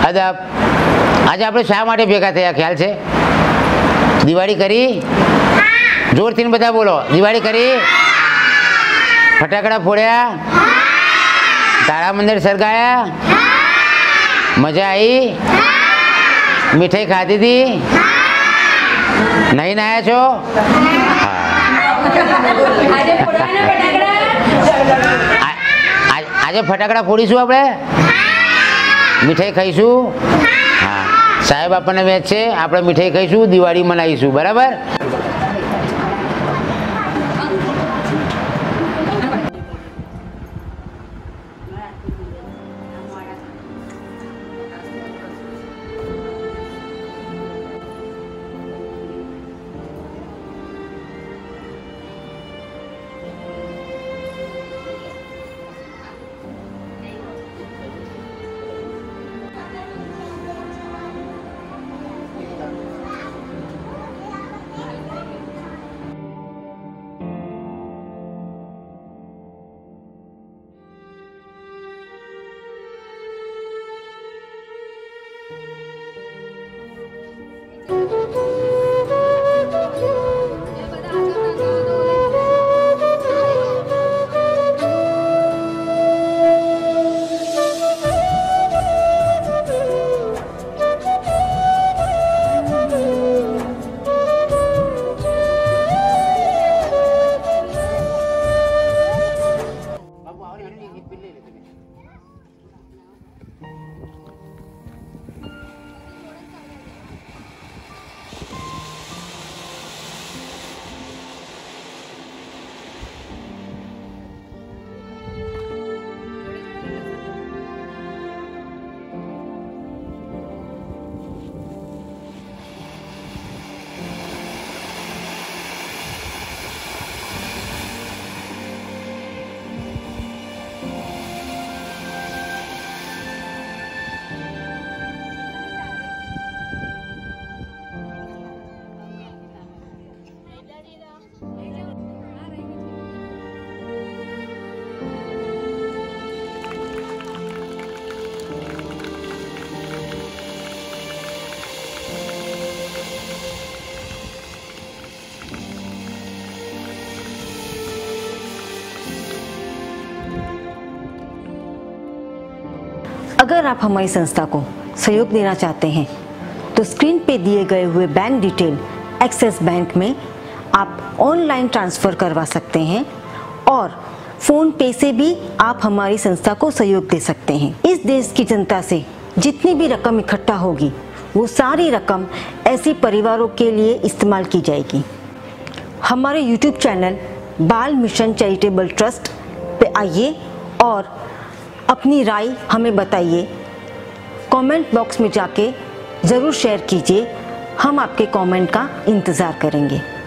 આજે આપણે શા માટે ભેગા થયા ખ્યાલ છે? દિવાળી કરી? જોરથી બધા બોલો. દિવાળી કરી? ફટાકડા ફોડ્યા? તારા મંદિર સળગાયા? મજા આવી? મીઠાઈ ખાધી હતી? નહીં નાયા છો? આજે ફટાકડા ફોડીશું આપણે, મીઠાઈ ખાઈશું. હા, સાહેબ આપણને વેચ છે, આપણે મીઠાઈ ખાઈશું, દિવાળી મનાવીશું. બરાબર? अगर आप हमारी संस्था को सहयोग देना चाहते हैं तो स्क्रीन पे दिए गए हुए बैंक डिटेल एक्सिस बैंक में आप ऑनलाइन ट्रांसफ़र करवा सकते हैं और फ़ोन पे से भी आप हमारी संस्था को सहयोग दे सकते हैं। इस देश की जनता से जितनी भी रकम इकट्ठा होगी वो सारी रकम ऐसे परिवारों के लिए इस्तेमाल की जाएगी। हमारे YouTube channel Bal mission charitable trust पे आइए और अपनी राय हमें बताइए। कमेंट बॉक्स में जाके ज़रूर शेयर कीजिए, हम आपके कमेंट का इंतज़ार करेंगे।